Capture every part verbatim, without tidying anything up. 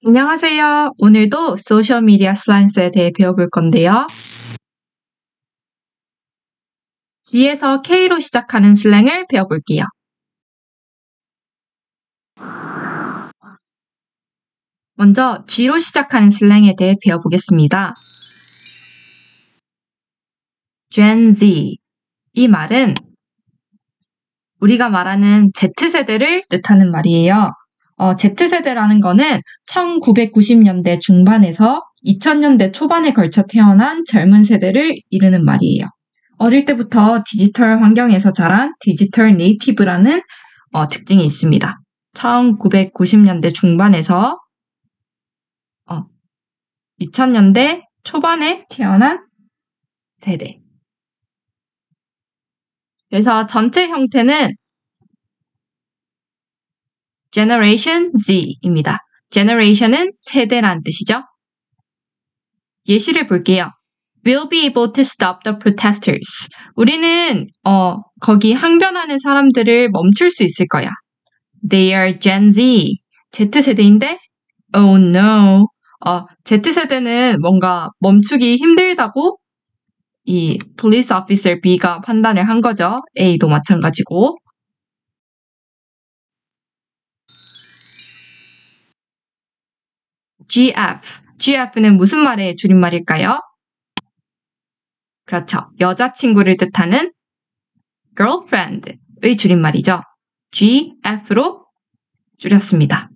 안녕하세요. 오늘도 소셜미디어 슬랭스에 대해 배워볼 건데요. G에서 K로 시작하는 슬랭을 배워볼게요. 먼저 G로 시작하는 슬랭에 대해 배워보겠습니다. Gen Z. 이 말은 우리가 말하는 Z세대를 뜻하는 말이에요. 어, Z세대라는 거는 천구백구십 년대 중반에서 이천 년대 초반에 걸쳐 태어난 젊은 세대를 이르는 말이에요. 어릴 때부터 디지털 환경에서 자란 디지털 네이티브라는 어, 특징이 있습니다. 천구백구십 년대 중반에서 어, 이천 년대 초반에 태어난 세대. 그래서 전체 형태는 Generation Z입니다. Generation은 세대란 뜻이죠. 예시를 볼게요. We'll be able to stop the protesters. 우리는 어, 거기 항변하는 사람들을 멈출 수 있을 거야. They are Gen Z. Z세대인데? Oh no. 어, Z세대는 뭔가 멈추기 힘들다고 이 police officer B가 판단을 한 거죠. A도 마찬가지고. 지에프. 지에프는 무슨 말의 줄임말일까요? 그렇죠. 여자친구를 뜻하는 girlfriend의 줄임말이죠. 지에프로 줄였습니다.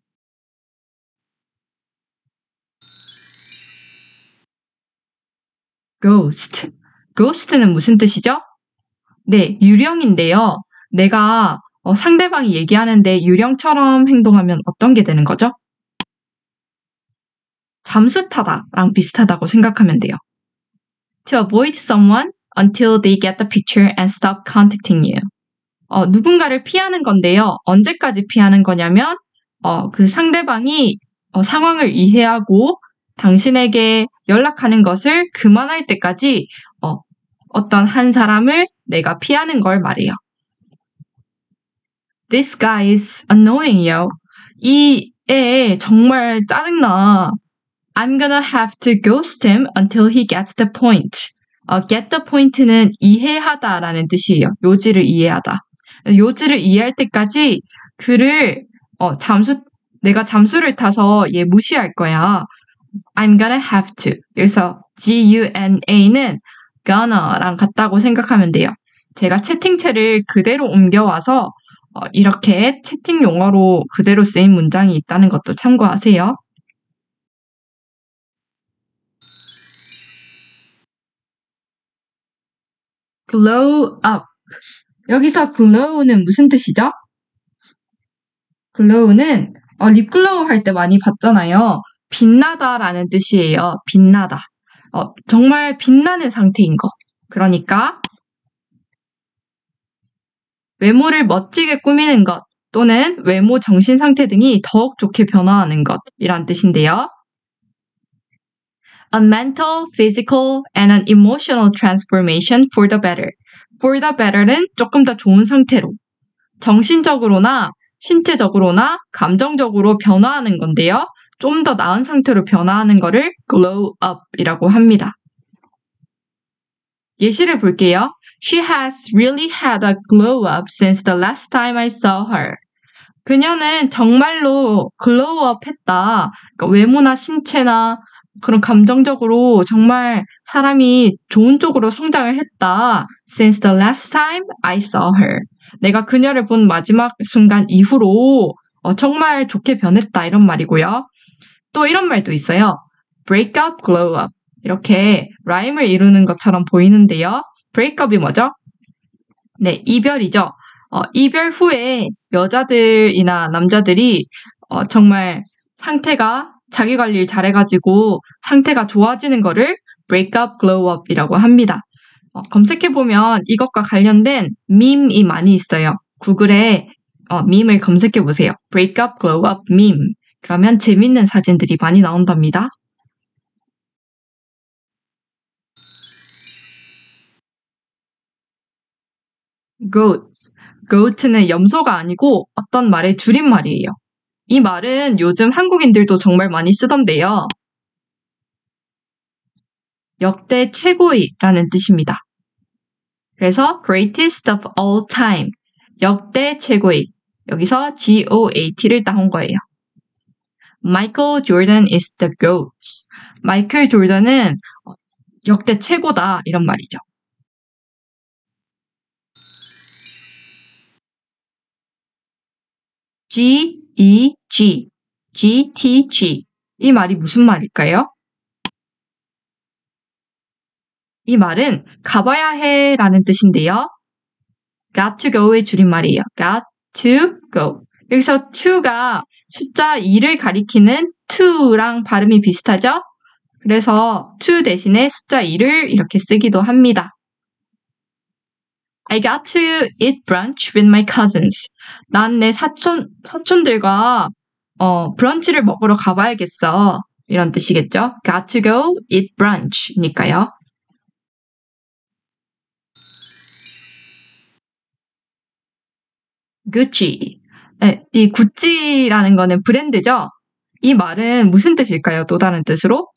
ghost. ghost는 무슨 뜻이죠? 네, 유령인데요. 내가 어, 상대방이 얘기하는데 유령처럼 행동하면 어떤 게 되는 거죠? 잠수타다랑 비슷하다고 생각하면 돼요. To avoid someone until they get the picture and stop contacting you. 어, 누군가를 피하는 건데요. 언제까지 피하는 거냐면 어, 그 상대방이 어, 상황을 이해하고 당신에게 연락하는 것을 그만할 때까지 어, 어떤 한 사람을 내가 피하는 걸 말해요. This guy is annoying you. 이 애 정말 짜증나. I'm gonna have to ghost him until he gets the point. 어, get the point는 이해하다라는 뜻이에요. 요지를 이해하다. 요지를 이해할 때까지 그를 어, 잠수 내가 잠수를 타서 얘 무시할 거야. I'm gonna have to. 여기서 G-U-N-A는 gonna랑 같다고 생각하면 돼요. 제가 채팅체를 그대로 옮겨와서 어, 이렇게 채팅 용어로 그대로 쓰인 문장이 있다는 것도 참고하세요. glow up. 여기서 glow는 무슨 뜻이죠? glow는 어, 립글로우 할 때 많이 봤잖아요. 빛나다라는 뜻이에요. 빛나다. 어, 정말 빛나는 상태인 거. 그러니까 외모를 멋지게 꾸미는 것 또는 외모 정신 상태 등이 더욱 좋게 변화하는 것이란 뜻인데요. A mental, physical, and an emotional transformation for the better. For the better는 조금 더 좋은 상태로, 정신적으로나 신체적으로나 감정적으로 변화하는 건데요. 좀 더 나은 상태로 변화하는 거를 glow up이라고 합니다. 예시를 볼게요. She has really had a glow up since the last time I saw her. 그녀는 정말로 glow up 했다. 그러니까 외모나 신체나 그런 감정적으로 정말 사람이 좋은 쪽으로 성장을 했다. Since the last time I saw her. 내가 그녀를 본 마지막 순간 이후로 어, 정말 좋게 변했다 이런 말이고요. 또 이런 말도 있어요. break up, glow up. 이렇게 라임을 이루는 것처럼 보이는데요. break up이 뭐죠? 네, 이별이죠. 어, 이별 후에 여자들이나 남자들이 어, 정말 상태가 자기 관리를 잘해가지고 상태가 좋아지는 거를 break up, glow up이라고 합니다. 어, 검색해보면 이것과 관련된 밈이 많이 있어요. 구글에 어, 밈을 검색해보세요. break up, glow up 밈. 그러면 재밌는 사진들이 많이 나온답니다. goat. goat는 염소가 아니고 어떤 말의 줄임말이에요. 이 말은 요즘 한국인들도 정말 많이 쓰던데요. 역대 최고의라는 뜻입니다. 그래서 greatest of all time, 역대 최고의, 여기서 got,를 따온 거예요. Michael Jordan is the GOAT. 마이클 조던은 역대 최고다, 이런 말이죠. G E G, G T G. 이 말이 무슨 말일까요? 이 말은 가봐야 해라는 뜻인데요. got to go의 줄임말이에요. got to go. 여기서 to가 숫자 이를 가리키는 to랑 발음이 비슷하죠? 그래서 to 대신에 숫자 이를 이렇게 쓰기도 합니다. I got to eat brunch with my cousins. 난 내 사촌, 사촌들과 어, 브런치를 먹으러 가봐야겠어. 이런 뜻이겠죠? Got to go eat brunch니까요. Gucci. 네, 이 구찌라는 거는 브랜드죠? 이 말은 무슨 뜻일까요? 또 다른 뜻으로?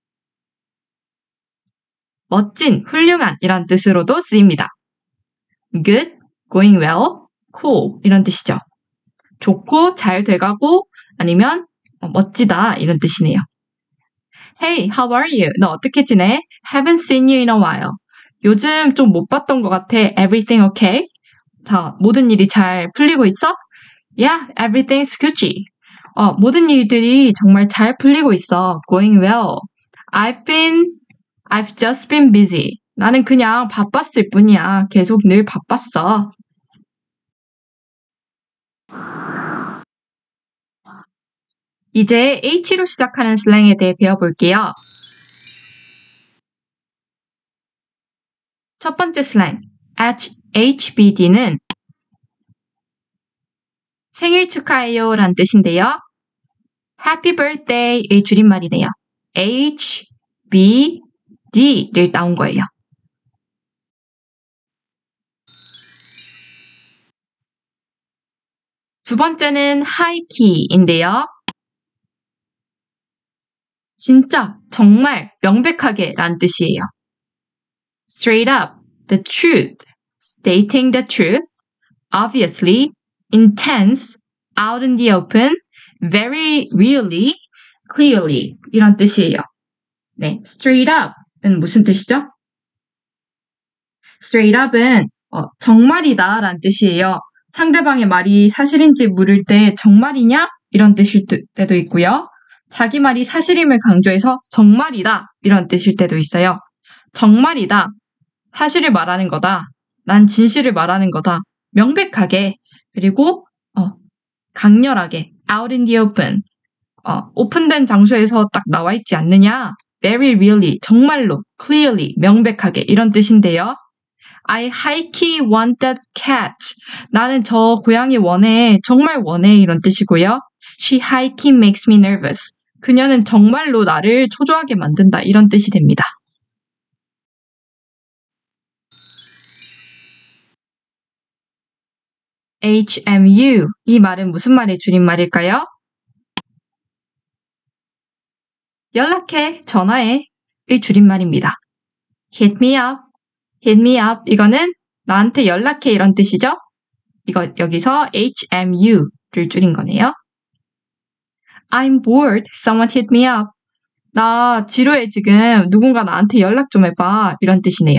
멋진, 훌륭한 이란 뜻으로도 쓰입니다. Good, going well, cool 이런 뜻이죠. 좋고 잘 돼가고 아니면 멋지다 이런 뜻이네요. Hey, how are you? 너 어떻게 지내? Haven't seen you in a while. 요즘 좀 못 봤던 것 같아. Everything okay? 자, 모든 일이 잘 풀리고 있어? Yeah, everything's Gucci. 어, 모든 일들이 정말 잘 풀리고 있어. Going well. I've been, I've just been busy. 나는 그냥 바빴을 뿐이야. 계속 늘 바빴어. 이제 H로 시작하는 슬랭에 대해 배워볼게요. 첫 번째 슬랭, 에이치 비 디는 생일 축하해요 란 뜻인데요. Happy birthday의 줄임말이네요. 에이치 비 디를 따온 거예요. 두 번째는 하이키인데요. 진짜, 정말, 명백하게 란 뜻이에요. Straight up, the truth, stating the truth, obviously, intense, out in the open, very really, clearly 이런 뜻이에요. 네, straight up은 무슨 뜻이죠? straight up은 어, 정말이다 란 뜻이에요. 상대방의 말이 사실인지 물을 때 정말이냐? 이런 뜻일 때도 있고요. 자기 말이 사실임을 강조해서 정말이다 이런 뜻일 때도 있어요. 정말이다. 사실을 말하는 거다. 난 진실을 말하는 거다. 명백하게 그리고 어, 강렬하게 out in the open 어, 오픈된 장소에서 딱 나와 있지 않느냐. very really 정말로 clearly 명백하게 이런 뜻인데요. I highly want that cat. 나는 저 고양이 원해. 정말 원해 이런 뜻이고요. She highly makes me nervous. 그녀는 정말로 나를 초조하게 만든다 이런 뜻이 됩니다. 에이치 엠 유 이 말은 무슨 말의 줄임말일까요? 연락해, 전화해 의 줄임말입니다. Hit me up, hit me up 이거는 나한테 연락해 이런 뜻이죠? 이거 여기서 에이치 엠 유를 줄인 거네요. I'm bored, someone hit me up. 나 지루해 지금, 누군가 나한테 연락 좀 해봐 이런 뜻이네요.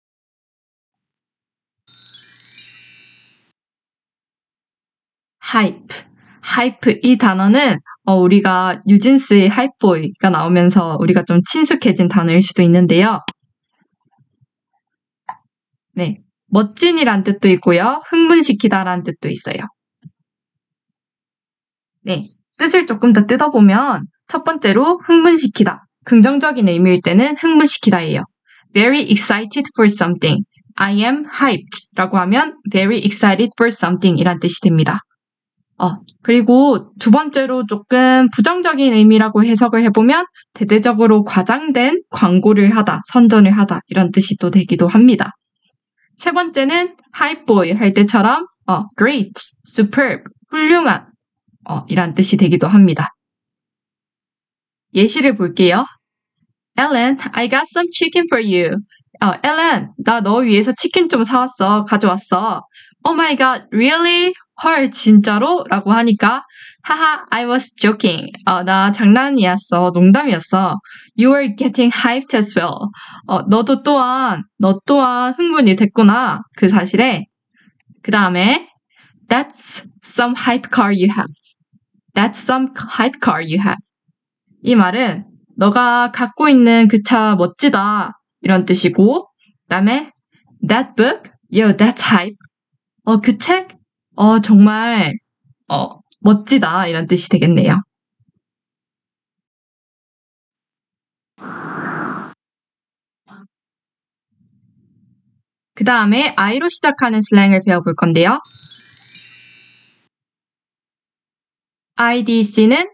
hype, hype 이 단어는 어, 우리가 뉴진스의 하이보이가 나오면서 우리가 좀 친숙해진 단어일 수도 있는데요. 네, 멋진이란 뜻도 있고요. 흥분시키다라는 뜻도 있어요. 네, 뜻을 조금 더 뜯어보면 첫 번째로 흥분시키다. 긍정적인 의미일 때는 흥분시키다예요. Very excited for something. I am hyped 라고 하면 very excited for something 이란 뜻이 됩니다. 어, 그리고 두 번째로 조금 부정적인 의미라고 해석을 해보면 대대적으로 과장된 광고를 하다, 선전을 하다 이런 뜻이 또 되기도 합니다. 세 번째는 hype보이 할 때처럼 어, great, superb, 훌륭한 어, 이란 뜻이 되기도 합니다. 예시를 볼게요. Ellen, I got some chicken for you. 어, Ellen, 나 너 위해서 치킨 좀 사왔어. 가져왔어. Oh my god, really? 헐, 진짜로? 라고 하니까 하하, I was joking. 어, 나 장난이었어. 농담이었어. You were getting hyped as well. 어, 너도 또한, 너 또한 흥분이 됐구나. 그 사실에. 그 다음에 That's some hype car you have. That's some hype car you have. 이 말은 너가 갖고 있는 그 차 멋지다. 이런 뜻이고 그 다음에 That book? Yo, that's hype. 어, 그 책? 어, 정말 어, 멋지다. 이런 뜻이 되겠네요. 그 다음에 I로 시작하는 슬랭을 배워볼 건데요. 아이디씨는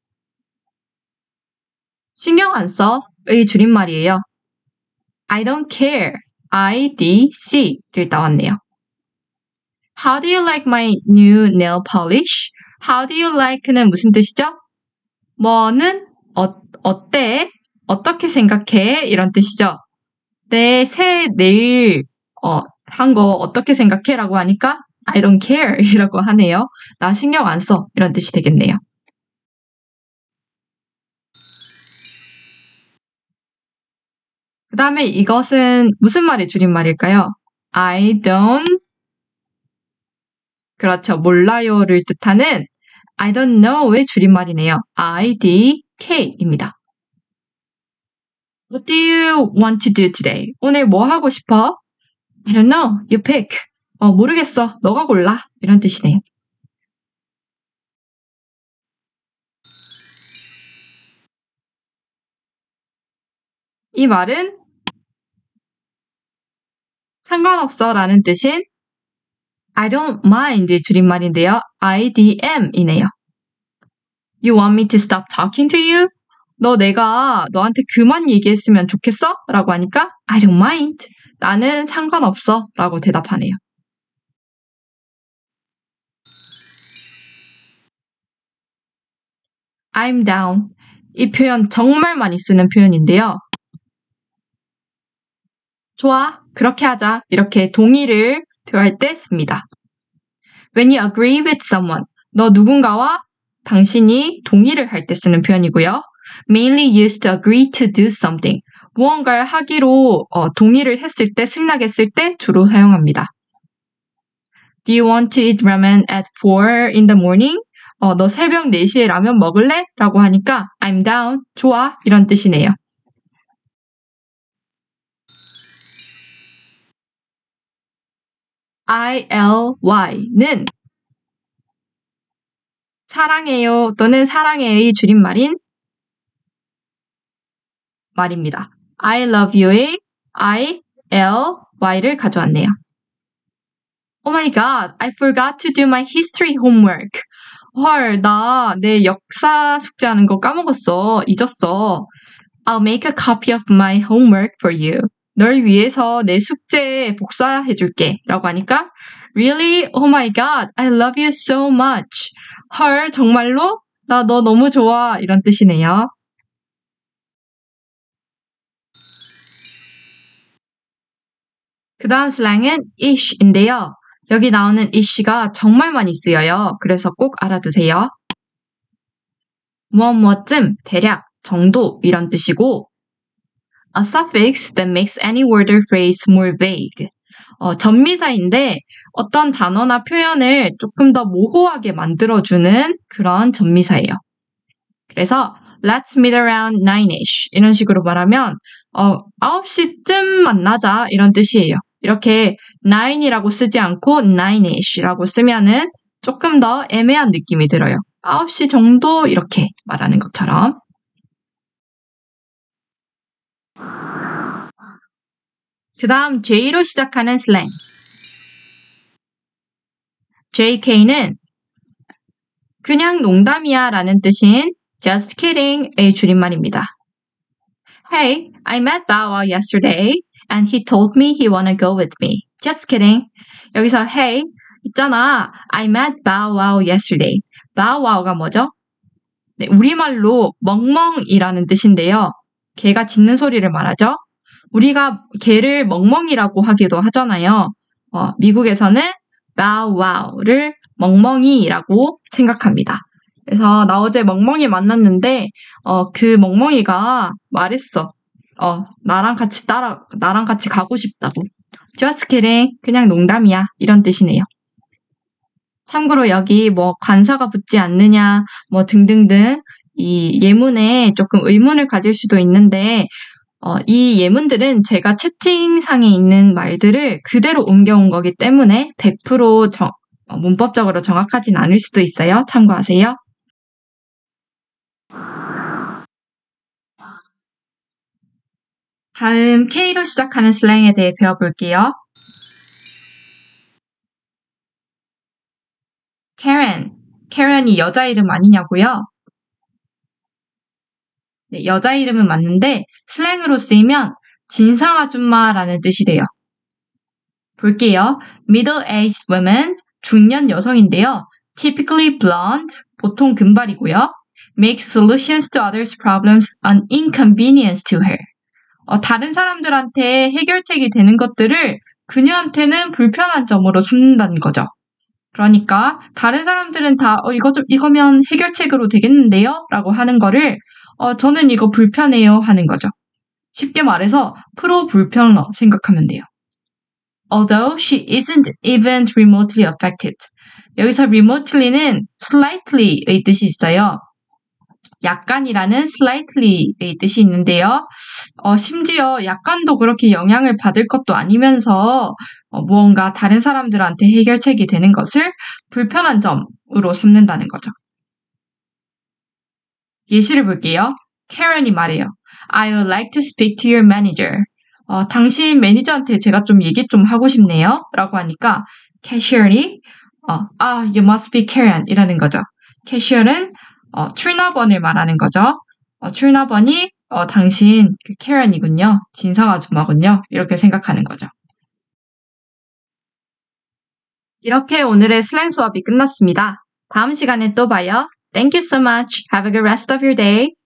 신경 안 써의 줄임말이에요. I don't care. 아이디씨를 따왔네요. How do you like my new nail polish? How do you like는 무슨 뜻이죠? 뭐는 어, 어때? 어떻게 생각해? 이런 뜻이죠. 내 새 네일 어, 한 거 어떻게 생각해? 라고 하니까 I don't care 이라고 하네요. 나 신경 안 써. 이런 뜻이 되겠네요. 그 다음에 이것은 무슨 말의 줄임말일까요? I don't 그렇죠. 몰라요를 뜻하는 I don't know의 줄임말이네요. 아이디케이입니다. What do you want to do today? 오늘 뭐 하고 싶어? I don't know. You pick. 어, 모르겠어. 너가 골라. 이런 뜻이네요. 이 말은 상관없어 라는 뜻인 I don't mind 줄임말인데요. 아이디엠이네요. You want me to stop talking to you? 너 내가 너한테 그만 얘기했으면 좋겠어? 라고 하니까 I don't mind. 나는 상관없어 라고 대답하네요. I'm down. 이 표현 정말 많이 쓰는 표현인데요. 좋아, 그렇게 하자. 이렇게 동의를 표할 때 씁니다. When you agree with someone, 너 누군가와 당신이 동의를 할 때 쓰는 표현이고요. Mainly used to agree to do something. 무언가를 하기로 어, 동의를 했을 때, 승낙했을 때 주로 사용합니다. Do you want to eat ramen at four in the morning? 어, 너 새벽 네 시에 라면 먹을래? 라고 하니까 I'm down. 좋아. 이런 뜻이네요. 일ly는 사랑해요 또는 사랑해의 줄임말인 말입니다. I love you의 I, L, Y를 가져왔네요. Oh my god, I forgot to do my history homework. 헐, 나 내 역사 숙제하는 거 까먹었어. 잊었어. I'll make a copy of my homework for you. 널 위해서 내 숙제 복사해줄게. 라고 하니까 Really? Oh my god, I love you so much. 헐, 정말로? 나 너 너무 좋아. 이런 뜻이네요. 그 다음 슬랭은 ish인데요. 여기 나오는 ish가 정말 많이 쓰여요. 그래서 꼭 알아두세요. 무엇 무엇쯤, 대략, 정도 이런 뜻이고 A suffix that makes any word or phrase more vague. 어, 전미사인데 어떤 단어나 표현을 조금 더 모호하게 만들어주는 그런 전미사예요. 그래서 Let's meet around nine-ish 이런 식으로 말하면 어, 아홉 시쯤 만나자 이런 뜻이에요. 이렇게 nine이라고 쓰지 않고 nine-ish라고 쓰면은 조금 더 애매한 느낌이 들어요. 아홉 시 정도 이렇게 말하는 것처럼. 그 다음 J로 시작하는 슬랭. 제이케이는 그냥 농담이야 라는 뜻인 just kidding의 줄임말입니다. Hey, I met Bow Wow yesterday and he told me he wanna go with me. Just kidding. 여기서 hey, 있잖아. I met Bow Wow yesterday. bow wow가 뭐죠? 네, 우리말로 멍멍이라는 뜻인데요. 개가 짖는 소리를 말하죠. 우리가 개를 멍멍이라고 하기도 하잖아요. 어, 미국에서는 bow wow를 멍멍이라고 생각합니다. 그래서 나 어제 멍멍이 만났는데 어, 그 멍멍이가 말했어. 어, 나랑 같이 따라 나랑 같이 가고 싶다고. Just kidding. 그냥 농담이야. 이런 뜻이네요. 참고로 여기 뭐 관사가 붙지 않느냐 뭐 등등등 이 예문에 조금 의문을 가질 수도 있는데 어, 이 예문들은 제가 채팅상에 있는 말들을 그대로 옮겨온 거기 때문에 백 퍼센트 정, 어, 문법적으로 정확하진 않을 수도 있어요. 참고하세요. 다음 K로 시작하는 슬랭에 대해 배워볼게요. Karen. Karen이 여자 이름 아니냐고요? 네, 여자 이름은 맞는데 슬랭으로 쓰이면 진상 아줌마라는 뜻이 돼요. 볼게요. Middle-aged women, 중년 여성인데요. Typically blonde, 보통 금발이고요. Make solutions to others' problems an inconvenience to her. 어, 다른 사람들한테 해결책이 되는 것들을 그녀한테는 불편한 점으로 삼는다는 거죠. 그러니까 다른 사람들은 다 어, 이거 좀 이거면 해결책으로 되겠는데요? 라고 하는 거를 어, 저는 이거 불편해요 하는 거죠. 쉽게 말해서 프로 불편러 생각하면 돼요. Although she isn't even remotely affected. 여기서 remotely는 slightly의 뜻이 있어요. 약간이라는 slightly의 뜻이 있는데요. 어, 심지어 약간도 그렇게 영향을 받을 것도 아니면서 어, 무언가 다른 사람들한테 해결책이 되는 것을 불편한 점으로 삼는다는 거죠. 예시를 볼게요. Karen이 말해요. I would like to speak to your manager. 어, 당신 매니저한테 제가 좀 얘기 좀 하고 싶네요. 라고 하니까 cashier이 어, 아, you must be Karen 이라는 거죠. cashier은 어, 출납원을 말하는 거죠. 어, 출납원이 어, 당신 그 Karen이군요. 진상 아줌마군요. 이렇게 생각하는 거죠. 이렇게 오늘의 슬랭 수업이 끝났습니다. 다음 시간에 또 봐요. Thank you so much. Have a good rest of your day.